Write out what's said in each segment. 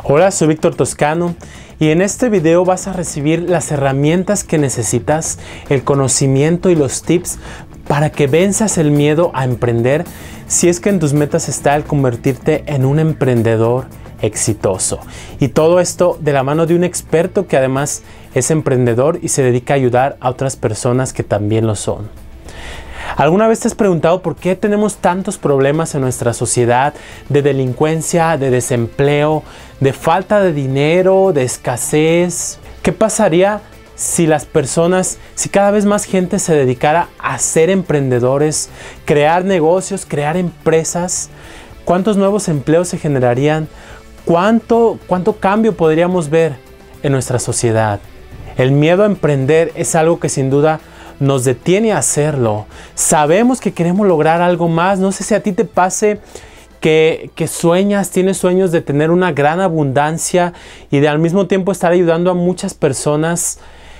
Hola, soy Víctor Toscano y en este video vas a recibir las herramientas que necesitas, el conocimiento y los tips para que venzas el miedo a emprender si es que en tus metas está el convertirte en un emprendedor exitoso. Y todo esto de la mano de un experto que además es emprendedor y se dedica a ayudar a otras personas que también lo son. ¿Alguna vez te has preguntado por qué tenemos tantos problemas en nuestra sociedad de delincuencia, de desempleo, de falta de dinero, de escasez? ¿Qué pasaría si cada vez más gente se dedicara a ser emprendedores, crear negocios, crear empresas? ¿Cuántos nuevos empleos se generarían? ¿Cuánto cambio podríamos ver en nuestra sociedad? El miedo a emprender es algo que sin duda nos detiene a hacerlo. Sabemos que queremos lograr algo más. No sé si a ti te pase que tienes sueños de tener una gran abundancia y de al mismo tiempo estar ayudando a muchas personas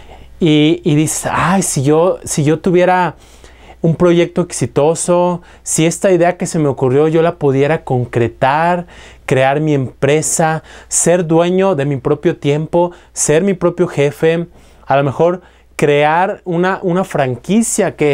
y dices, ay, si yo tuviera un proyecto exitoso, si esta idea que se me ocurrió yo la pudiera concretar, crear mi empresa, ser dueño de mi propio tiempo, ser mi propio jefe, a lo mejor crear una franquicia que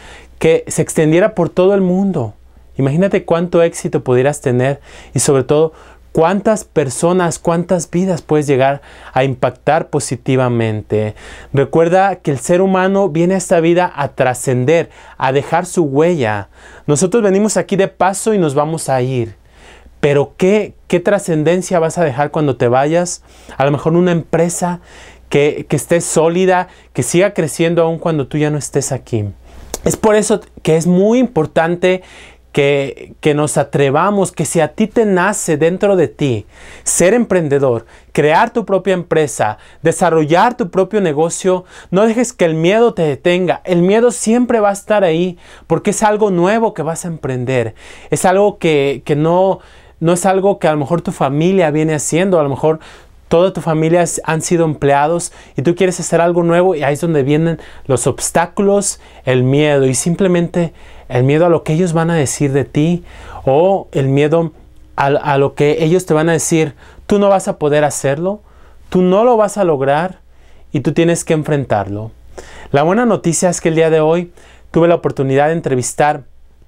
se extendiera por todo el mundo. Imagínate cuánto éxito pudieras tener y sobre todo cuántas personas, cuántas vidas puedes llegar a impactar positivamente. Recuerda que el ser humano viene a esta vida a trascender, a dejar su huella. Nosotros venimos aquí de paso y nos vamos a ir. Pero ¿qué trascendencia vas a dejar cuando te vayas? A lo mejor una empresa que esté sólida, que siga creciendo aún cuando tú ya no estés aquí. Es por eso que es muy importante que nos atrevamos, que si a ti te nace dentro de ti ser emprendedor, crear tu propia empresa, desarrollar tu propio negocio, no dejes que el miedo te detenga. El miedo siempre va a estar ahí porque es algo nuevo que vas a emprender. Es algo que no es algo que a lo mejor tu familia viene haciendo, a lo mejor toda tu familia han sido empleados y tú quieres hacer algo nuevo y ahí es donde vienen los obstáculos, el miedo y simplemente el miedo a lo que ellos van a decir de ti o el miedo a lo que ellos te van a decir. Tú no vas a poder hacerlo, tú no lo vas a lograr y tú tienes que enfrentarlo. La buena noticia es que el día de hoy tuve la oportunidad de entrevistar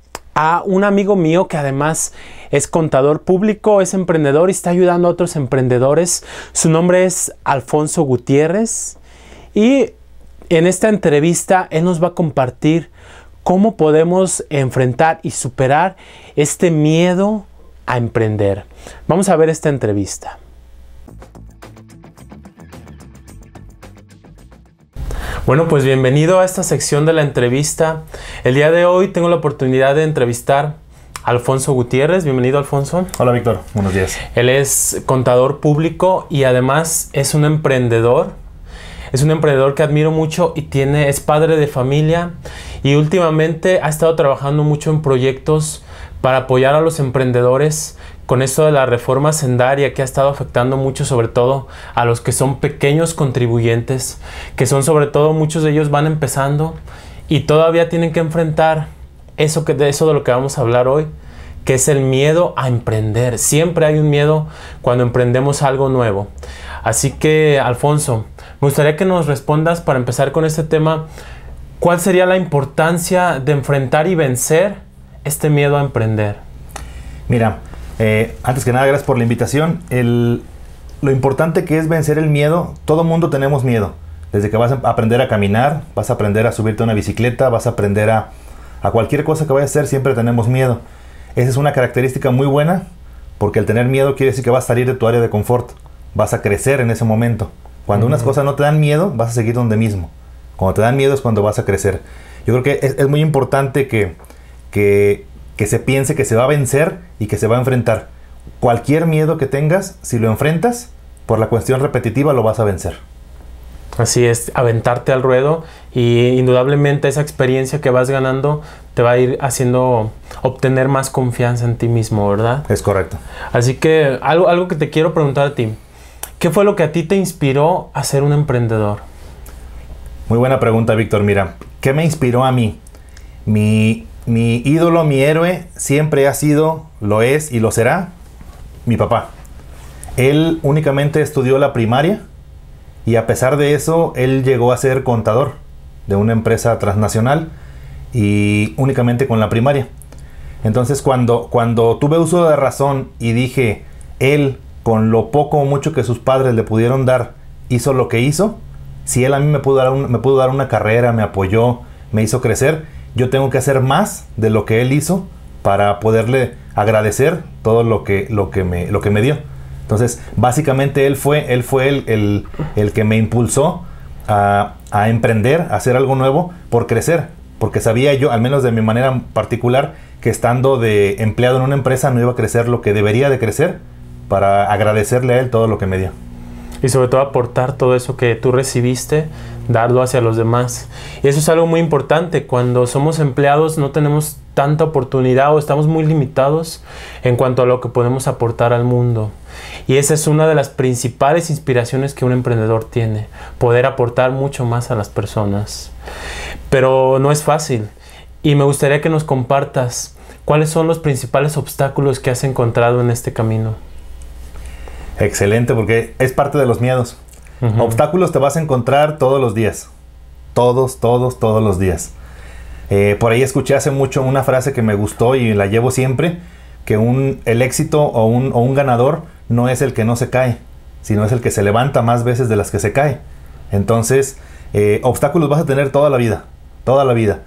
a un amigo mío que además es contador público, es emprendedor y está ayudando a otros emprendedores. Su nombre es Alfonso Gutiérrez y en esta entrevista él nos va a compartir cómo podemos enfrentar y superar este miedo a emprender. Vamos a ver esta entrevista. Bueno, pues bienvenido a esta sección de la entrevista. El día de hoy tengo la oportunidad de entrevistar a Alfonso Gutiérrez. Bienvenido, Alfonso. Hola, Víctor. Buenos días. Él es contador público y además es un emprendedor. Es un emprendedor que admiro mucho y es padre de familia y últimamente ha estado trabajando mucho en proyectos para apoyar a los emprendedores con esto de la reforma hacendaria que ha estado afectando mucho, sobre todo a los que son pequeños contribuyentes, que son sobre todo muchos de ellos van empezando y todavía tienen que enfrentar eso de lo que vamos a hablar hoy, que es el miedo a emprender. Siempre hay un miedo cuando emprendemos algo nuevo. Así que, Alfonso, me gustaría que nos respondas para empezar con este tema, ¿cuál sería la importancia de enfrentar y vencer este miedo a emprender? Mira, antes que nada, gracias por la invitación. Lo importante que es vencer el miedo. Todo mundo tenemos miedo. Desde que vas a aprender a caminar, vas a aprender a subirte a una bicicleta, vas a aprender a cualquier cosa que vayas a hacer, siempre tenemos miedo. Esa es una característica muy buena, porque el tener miedo quiere decir que vas a salir de tu área de confort. Vas a crecer en ese momento. Cuando unas cosas no te dan miedo, vas a seguir donde mismo. Cuando te dan miedo es cuando vas a crecer. Yo creo que es muy importante que se piense que se va a vencer y que se va a enfrentar. Cualquier miedo que tengas, si lo enfrentas, por la cuestión repetitiva lo vas a vencer. Así es, aventarte al ruedo y indudablemente esa experiencia que vas ganando te va a ir haciendo obtener más confianza en ti mismo, ¿verdad? Es correcto. Así que algo que te quiero preguntar a ti, ¿qué fue lo que a ti te inspiró a ser un emprendedor? Muy buena pregunta, Víctor. Mira, ¿qué me inspiró a mí? Mi ídolo, mi héroe, siempre ha sido, lo es y lo será mi papá. Él únicamente estudió la primaria y a pesar de eso, él llegó a ser contador de una empresa transnacional y únicamente con la primaria. Entonces, cuando tuve uso de razón y dije, él, con lo poco o mucho que sus padres le pudieron dar, hizo lo que hizo, si él a mí me pudo dar una carrera, me apoyó, me hizo crecer, yo tengo que hacer más de lo que él hizo para poderle agradecer todo lo que me dio. Entonces, básicamente él fue el que me impulsó a emprender, a hacer algo nuevo por crecer. Porque sabía yo, al menos de mi manera particular, que estando de empleado en una empresa no iba a crecer lo que debería de crecer para agradecerle a él todo lo que me dio. Y sobre todo aportar todo eso que tú recibiste, darlo hacia los demás. Y eso es algo muy importante. Cuando somos empleados no tenemos tanta oportunidad o estamos muy limitados en cuanto a lo que podemos aportar al mundo. Y esa es una de las principales inspiraciones que un emprendedor tiene, poder aportar mucho más a las personas. Pero no es fácil. Y me gustaría que nos compartas cuáles son los principales obstáculos que has encontrado en este camino. Excelente, porque es parte de los miedos. Obstáculos te vas a encontrar todos los días. Todos los días. Por ahí escuché hace mucho una frase que me gustó y la llevo siempre, que el éxito o un ganador no es el que no se cae, sino es el que se levanta más veces de las que se cae. Entonces, obstáculos vas a tener toda la vida. Toda la vida.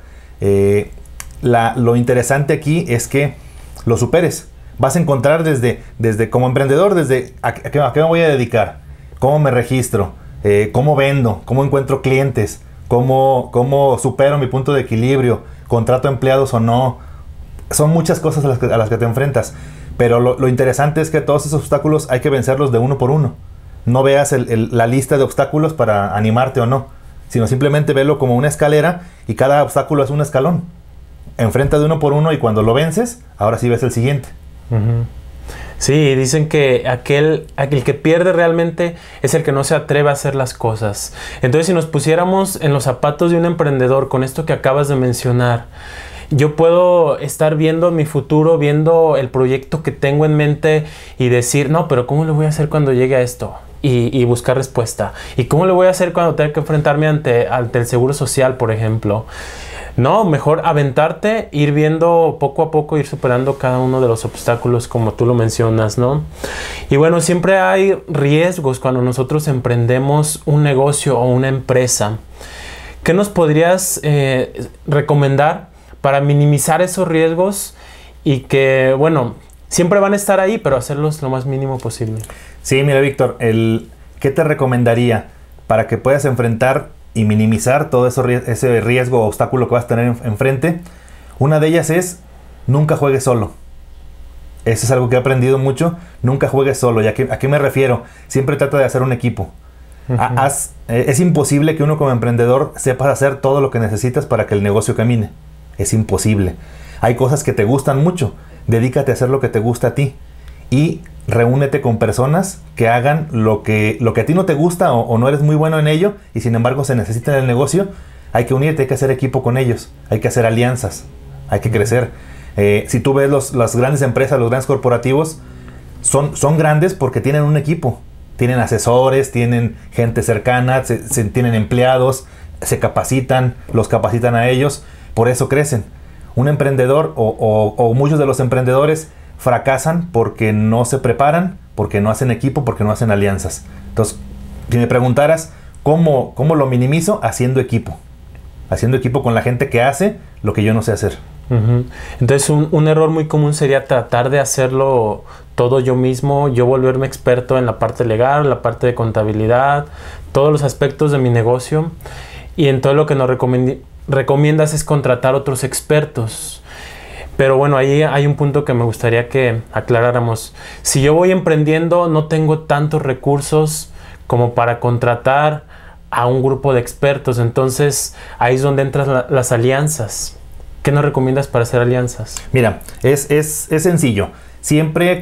Lo interesante aquí es que lo superes. Vas a encontrar desde como emprendedor, desde a qué me voy a dedicar, cómo me registro, cómo vendo, cómo encuentro clientes, cómo supero mi punto de equilibrio, contrato empleados o no. Son muchas cosas a las que te enfrentas. Pero lo interesante es que todos esos obstáculos hay que vencerlos de uno por uno. No veas la lista de obstáculos para animarte o no, sino simplemente velo como una escalera y cada obstáculo es un escalón. Enfrenta de uno por uno y cuando lo vences, ahora sí ves el siguiente. Sí, dicen que aquel que pierde realmente es el que no se atreve a hacer las cosas. Entonces, si nos pusiéramos en los zapatos de un emprendedor con esto que acabas de mencionar, yo puedo estar viendo mi futuro, viendo el proyecto que tengo en mente y decir, no, pero ¿cómo le voy a hacer cuando llegue a esto? Y buscar respuesta. ¿Y cómo le voy a hacer cuando tenga que enfrentarme ante el Seguro Social, por ejemplo? No, mejor aventarte, ir viendo poco a poco, ir superando cada uno de los obstáculos como tú lo mencionas, ¿no? Y bueno, siempre hay riesgos cuando nosotros emprendemos un negocio o una empresa. ¿Qué nos podrías recomendar para minimizar esos riesgos y que, bueno, siempre van a estar ahí, pero hacerlos lo más mínimo posible? Sí, mira, Víctor, ¿qué te recomendaría para que puedas enfrentar y minimizar todo ese riesgo o obstáculo que vas a tener enfrente? Una de ellas es, nunca juegues solo. Eso es algo que he aprendido mucho, nunca juegues solo. ¿Y a qué me refiero? Siempre trata de hacer un equipo. Es imposible que uno como emprendedor sepas hacer todo lo que necesitas para que el negocio camine. Es imposible. Hay cosas que te gustan mucho, dedícate a hacer lo que te gusta a ti y reúnete con personas que hagan lo que a ti no te gusta o no eres muy bueno en ello y sin embargo se necesita en el negocio. Hay que unirte, hay que hacer equipo con ellos, hay que hacer alianzas, hay que crecer. Si tú ves las grandes empresas, los grandes corporativos, son grandes porque tienen un equipo, tienen asesores, tienen gente cercana, tienen empleados, se capacitan, los capacitan a ellos, por eso crecen. Un emprendedor o muchos de los emprendedores fracasan porque no se preparan, porque no hacen equipo, porque no hacen alianzas. Entonces, si me preguntaras cómo lo minimizo, haciendo equipo con la gente que hace lo que yo no sé hacer. Entonces un error muy común sería tratar de hacerlo todo yo mismo, yo volverme experto en la parte legal, la parte de contabilidad, todos los aspectos de mi negocio, y en todo lo que nos recomiendas es contratar otros expertos. Pero bueno, ahí hay un punto que me gustaría que aclaráramos. Si yo voy emprendiendo, no tengo tantos recursos como para contratar a un grupo de expertos. Entonces, ahí es donde entran las alianzas. ¿Qué nos recomiendas para hacer alianzas? Mira, es sencillo. Siempre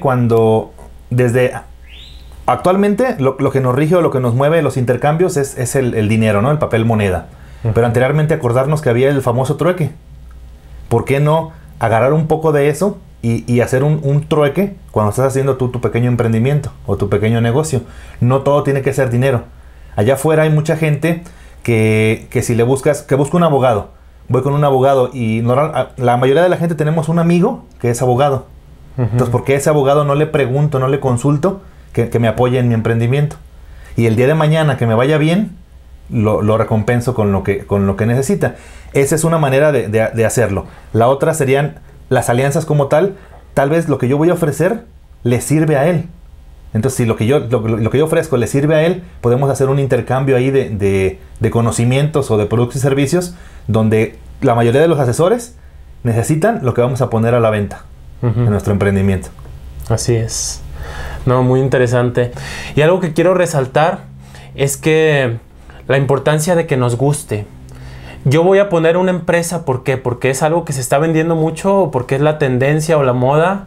actualmente lo que nos rige o lo que nos mueve los intercambios es el dinero, ¿no? El papel moneda. Pero anteriormente acordarnos que había el famoso trueque. ¿Por qué no agarrar un poco de eso y hacer un trueque cuando estás haciendo tú tu pequeño emprendimiento o tu pequeño negocio. No todo tiene que ser dinero. Allá afuera hay mucha gente que si le buscas, que busca un abogado. Voy con un abogado y la mayoría de la gente tenemos un amigo que es abogado. Entonces, ¿por qué a ese abogado no le pregunto, no le consulto que me apoye en mi emprendimiento? Y el día de mañana que me vaya bien, lo recompenso con lo que necesita. Esa es una manera de hacerlo. La otra serían las alianzas como tal. Tal vez lo que yo voy a ofrecer le sirve a él. Entonces, si lo que yo ofrezco le sirve a él, podemos hacer un intercambio ahí de conocimientos o de productos y servicios, donde la mayoría de los asesores necesitan lo que vamos a poner a la venta en nuestro emprendimiento. Así es. No, muy interesante. Y algo que quiero resaltar es que la importancia de que nos guste. Yo voy a poner una empresa, ¿por qué? Porque es algo que se está vendiendo mucho, o porque es la tendencia o la moda,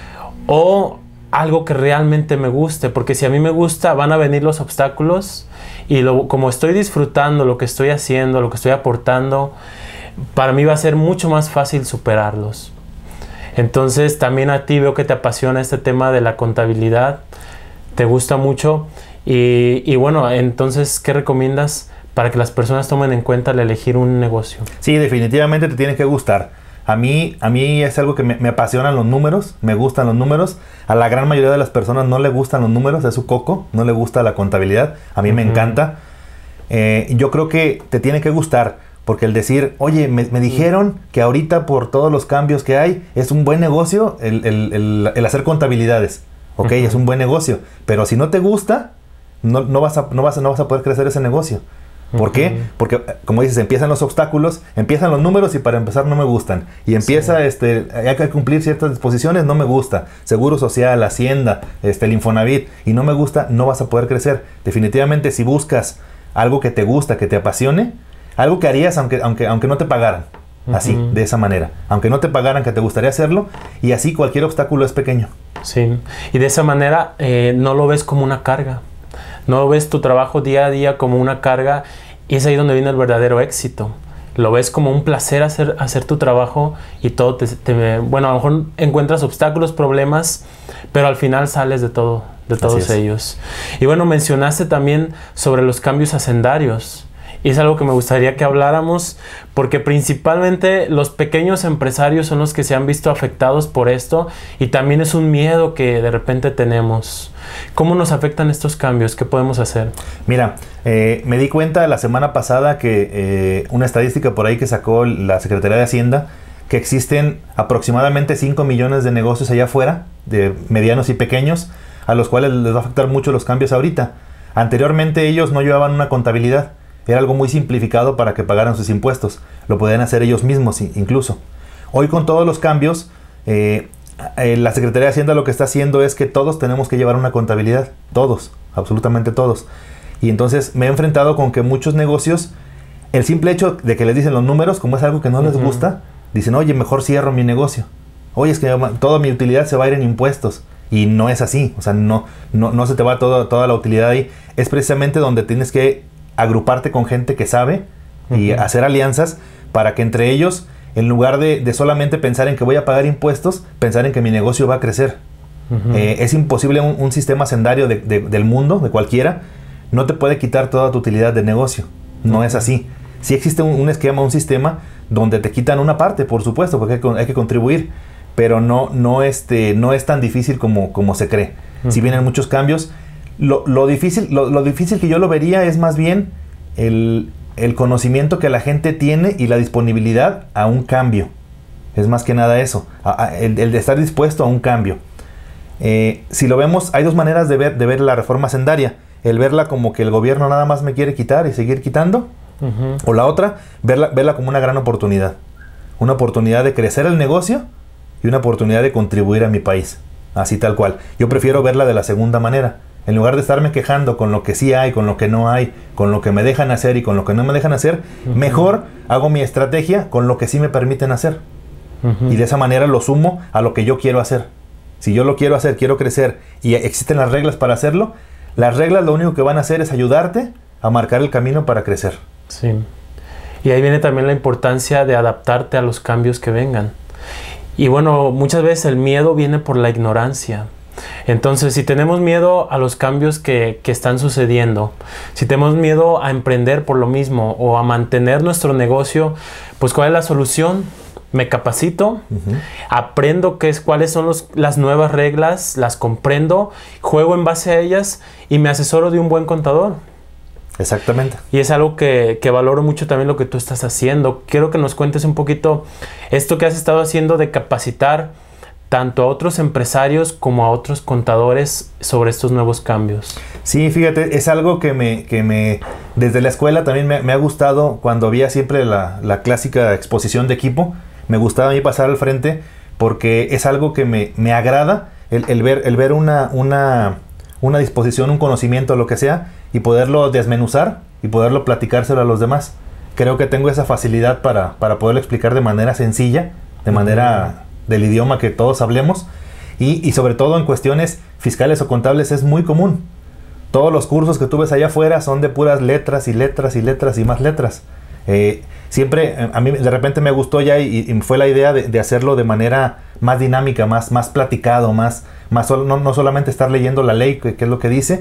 o algo que realmente me guste, porque si a mí me gusta van a venir los obstáculos y como estoy disfrutando lo que estoy haciendo, lo que estoy aportando, para mí va a ser mucho más fácil superarlos. Entonces también a ti veo que te apasiona este tema de la contabilidad, te gusta mucho y bueno, entonces ¿qué recomiendas para que las personas tomen en cuenta al elegir un negocio? Sí, definitivamente te tiene que gustar. A mí es algo que me apasionan los números, me gustan los números. A la gran mayoría de las personas no le gustan los números, es su coco, no le gusta la contabilidad. A mí me encanta. Yo creo que te tiene que gustar, porque el decir, oye, me dijeron que ahorita por todos los cambios que hay, es un buen negocio el hacer contabilidades. Ok, es un buen negocio, pero si no te gusta, no vas a poder crecer ese negocio. ¿Por qué? Porque, como dices, empiezan los obstáculos, empiezan los números y para empezar no me gustan. Y empieza, hay que cumplir ciertas disposiciones, no me gusta. Seguro Social, Hacienda, el Infonavit, y no me gusta, no vas a poder crecer. Definitivamente, si buscas algo que te gusta, que te apasione, algo que harías aunque no te pagaran. Así, de esa manera. Aunque no te pagaran, que te gustaría hacerlo, y así cualquier obstáculo es pequeño. Sí, y de esa manera no lo ves como una carga. No ves tu trabajo día a día como una carga y es ahí donde viene el verdadero éxito. Lo ves como un placer hacer tu trabajo y todo bueno, a lo mejor encuentras obstáculos, problemas, pero al final sales de todos ellos. Y bueno, mencionaste también sobre los cambios hacendarios. Y es algo que me gustaría que habláramos porque principalmente los pequeños empresarios son los que se han visto afectados por esto y también es un miedo que de repente tenemos. ¿Cómo nos afectan estos cambios? ¿Qué podemos hacer? Mira, me di cuenta la semana pasada que una estadística por ahí que sacó la Secretaría de Hacienda, que existen aproximadamente 5 millones de negocios allá afuera, de medianos y pequeños, a los cuales les va a afectar mucho los cambios ahorita. Anteriormente ellos no llevaban una contabilidad. Era algo muy simplificado para que pagaran sus impuestos. Lo podían hacer ellos mismos incluso. Hoy con todos los cambios, la Secretaría de Hacienda lo que está haciendo es que todos tenemos que llevar una contabilidad. Todos, absolutamente todos. Y entonces me he enfrentado con que muchos negocios, el simple hecho de que les dicen los números, como es algo que no les gusta, dicen, oye, mejor cierro mi negocio. Oye, es que toda mi utilidad se va a ir en impuestos. Y no es así. O sea, no se te va toda la utilidad ahí. Es precisamente donde tienes que agruparte con gente que sabe y hacer alianzas para que entre ellos, en lugar de solamente pensar en que voy a pagar impuestos, pensar en que mi negocio va a crecer. Es imposible un sistema hacendario del mundo, de cualquiera, no te puede quitar toda tu utilidad de negocio. No es así. Sí existe un esquema, un sistema donde te quitan una parte, por supuesto, porque hay que contribuir, pero no es tan difícil como se cree. Si vienen muchos cambios, lo difícil que yo lo vería es más bien el conocimiento que la gente tiene y la disponibilidad a un cambio. Es más que nada eso, el de estar dispuesto a un cambio. Si lo vemos, hay dos maneras de ver la reforma hacendaria. El verla como que el gobierno nada más me quiere quitar y seguir quitando, o la otra, verla como una gran oportunidad. Una oportunidad de crecer el negocio y una oportunidad de contribuir a mi país. Así tal cual. Yo prefiero verla de la segunda manera. En lugar de estarme quejando con lo que sí hay, con lo que no hay, con lo que me dejan hacer y con lo que no me dejan hacer, mejor hago mi estrategia con lo que sí me permiten hacer. Y de esa manera lo sumo a lo que yo quiero hacer. Si yo lo quiero hacer, quiero crecer y existen las reglas para hacerlo, las reglas lo único que van a hacer es ayudarte a marcar el camino para crecer. Sí. Y ahí viene también la importancia de adaptarte a los cambios que vengan. Y bueno, muchas veces el miedo viene por la ignorancia. Entonces, si tenemos miedo a los cambios que están sucediendo, si tenemos miedo a emprender por lo mismo o a mantener nuestro negocio, pues ¿cuál es la solución? Me capacito, aprendo cuáles son las nuevas reglas, las comprendo, juego en base a ellas y me asesoro de un buen contador. Exactamente. Y es algo que valoro mucho también lo que tú estás haciendo. Quiero que nos cuentes un poquito esto que has estado haciendo de capacitar tanto a otros empresarios como a otros contadores sobre estos nuevos cambios. Sí, fíjate, es algo que desde la escuela también me ha gustado cuando había siempre la clásica exposición de equipo. Me gustaba a mí pasar al frente porque es algo que me agrada el ver una disposición, un conocimiento, lo que sea, y poderlo desmenuzar y poderlo platicárselo a los demás. Creo que tengo esa facilidad para poderlo explicar de manera sencilla, de manera del idioma que todos hablemos, y sobre todo en cuestiones fiscales o contables es muy común. Todos los cursos que tú ves allá afuera son de puras letras y letras y letras y más letras. Siempre a mí de repente me gustó ya y fue la idea de hacerlo de manera más dinámica, más platicado, no solamente estar leyendo la ley, que es lo que dice.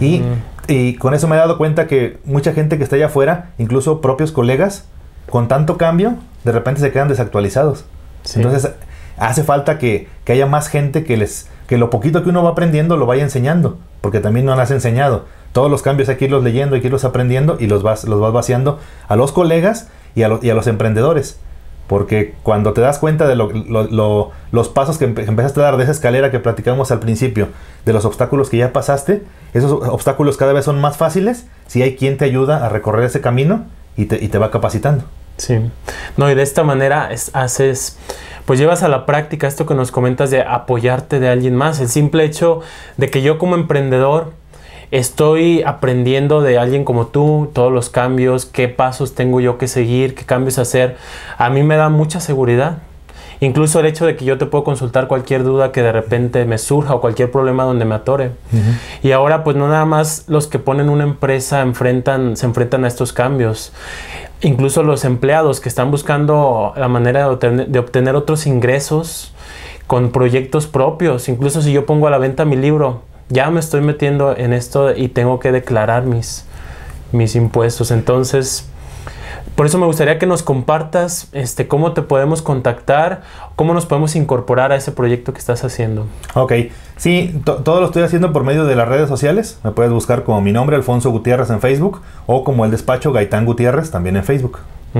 Y con eso me he dado cuenta que mucha gente que está allá afuera, incluso propios colegas, con tanto cambio, de repente se quedan desactualizados. Sí. Entonces hace falta que haya más gente que lo poquito que uno va aprendiendo lo vaya enseñando, porque también no lo has enseñado. Todos los cambios hay que irlos leyendo, hay que irlos aprendiendo y los vas vaciando a los colegas y a los emprendedores. Porque cuando te das cuenta de los pasos que empezaste a dar, de esa escalera que platicamos al principio, de los obstáculos que ya pasaste, esos obstáculos cada vez son más fáciles si hay quien te ayuda a recorrer ese camino y te va capacitando. Sí. No, y de esta manera pues llevas a la práctica esto que nos comentas de apoyarte de alguien más. El simple hecho de que yo como emprendedor estoy aprendiendo de alguien como tú, todos los cambios, qué pasos tengo yo que seguir, qué cambios hacer, a mí me da mucha seguridad. Incluso el hecho de que yo te puedo consultar cualquier duda que de repente me surja o cualquier problema donde me atore. Y ahora pues no nada más los que ponen una empresa se enfrentan a estos cambios. Incluso los empleados que están buscando la manera de obtener otros ingresos con proyectos propios. Incluso si yo pongo a la venta mi libro, ya me estoy metiendo en esto y tengo que declarar mis impuestos. Entonces, por eso me gustaría que nos compartas cómo te podemos contactar, cómo nos podemos incorporar a ese proyecto que estás haciendo. Ok, sí, todo lo estoy haciendo por medio de las redes sociales. Me puedes buscar como mi nombre, Alfonso Gutiérrez, en Facebook, o como el despacho Gaitán Gutiérrez, también en Facebook.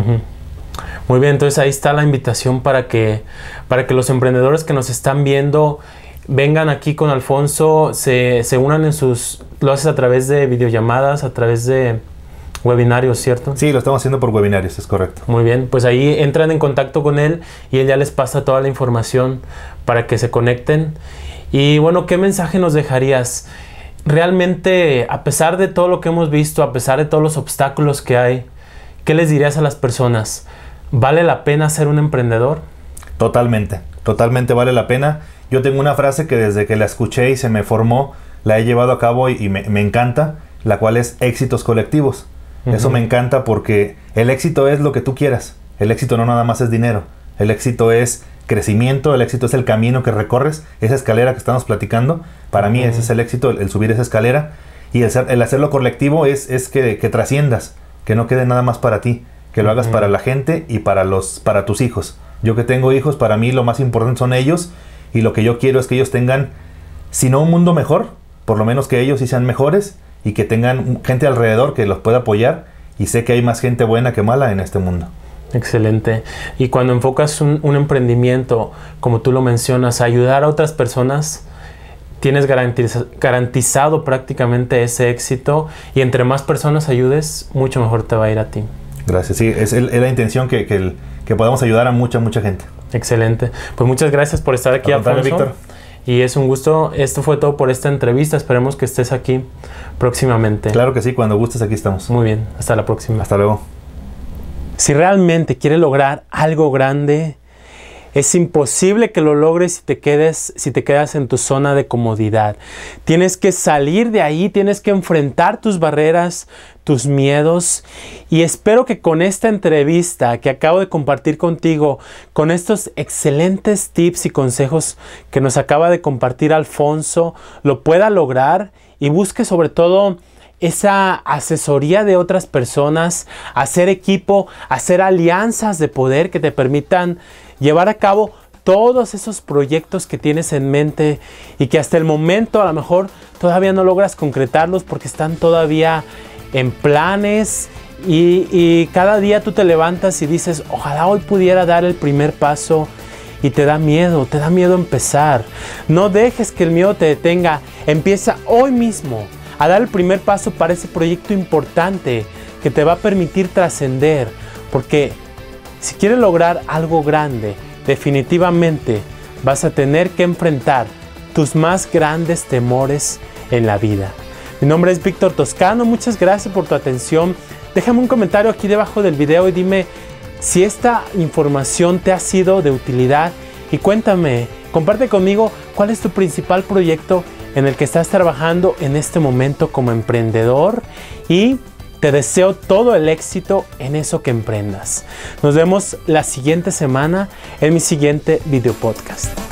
Muy bien, entonces ahí está la invitación para que los emprendedores que nos están viendo vengan aquí con Alfonso, se unan lo haces a través de videollamadas, a través de webinarios, ¿cierto? Sí, lo estamos haciendo por webinarios, es correcto. Muy bien, pues ahí entran en contacto con él y él ya les pasa toda la información para que se conecten. Y bueno, ¿qué mensaje nos dejarías? Realmente, a pesar de todo lo que hemos visto, a pesar de todos los obstáculos que hay, ¿qué les dirías a las personas? ¿Vale la pena ser un emprendedor? Totalmente, totalmente vale la pena. Yo tengo una frase que desde que la escuché y se me formó, la he llevado a cabo y me encanta, la cual es éxitos colectivos. Eso me encanta porque el éxito es lo que tú quieras. El éxito no nada más es dinero. El éxito es crecimiento, el éxito es el camino que recorres, esa escalera que estamos platicando. Para mí ese es el éxito, el subir esa escalera. Y el hacerlo colectivo es que trasciendas, que no quede nada más para ti, que lo hagas para la gente y para tus hijos. Yo que tengo hijos, para mí lo más importante son ellos, y lo que yo quiero es que ellos tengan, si no un mundo mejor, por lo menos que ellos sí sean mejores y que tengan gente alrededor que los pueda apoyar, y sé que hay más gente buena que mala en este mundo. Excelente. Y cuando enfocas un emprendimiento, como tú lo mencionas, a ayudar a otras personas, tienes garantizado prácticamente ese éxito, y entre más personas ayudes, mucho mejor te va a ir a ti. Gracias, sí, es la intención que podamos ayudar a mucha gente. Excelente. Pues muchas gracias por estar aquí, Alfonso. Víctor. Y es un gusto. Esto fue todo por esta entrevista. Esperemos que estés aquí próximamente. Claro que sí, cuando gustes aquí estamos. Muy bien, hasta la próxima. Hasta luego. Si realmente quieres lograr algo grande, Es imposible que lo logres si te quedas en tu zona de comodidad. Tienes que salir de ahí, tienes que enfrentar tus barreras, tus miedos. Y espero que con esta entrevista que acabo de compartir contigo, con estos excelentes tips y consejos que nos acaba de compartir Alfonso, lo pueda lograr y busque sobre todo esa asesoría de otras personas, hacer equipo, hacer alianzas de poder que te permitan llevar a cabo todos esos proyectos que tienes en mente y que hasta el momento a lo mejor todavía no logras concretarlos porque están todavía en planes y cada día tú te levantas y dices, ojalá hoy pudiera dar el primer paso y te da miedo empezar. No dejes que el miedo te detenga, empieza hoy mismo a dar el primer paso para ese proyecto importante que te va a permitir trascender, porque si quieres lograr algo grande, definitivamente vas a tener que enfrentar tus más grandes temores en la vida. Mi nombre es Víctor Toscano, muchas gracias por tu atención. Déjame un comentario aquí debajo del video y dime si esta información te ha sido de utilidad y cuéntame, comparte conmigo cuál es tu principal proyecto en el que estás trabajando en este momento como emprendedor y te deseo todo el éxito en eso que emprendas. Nos vemos la siguiente semana en mi siguiente video podcast.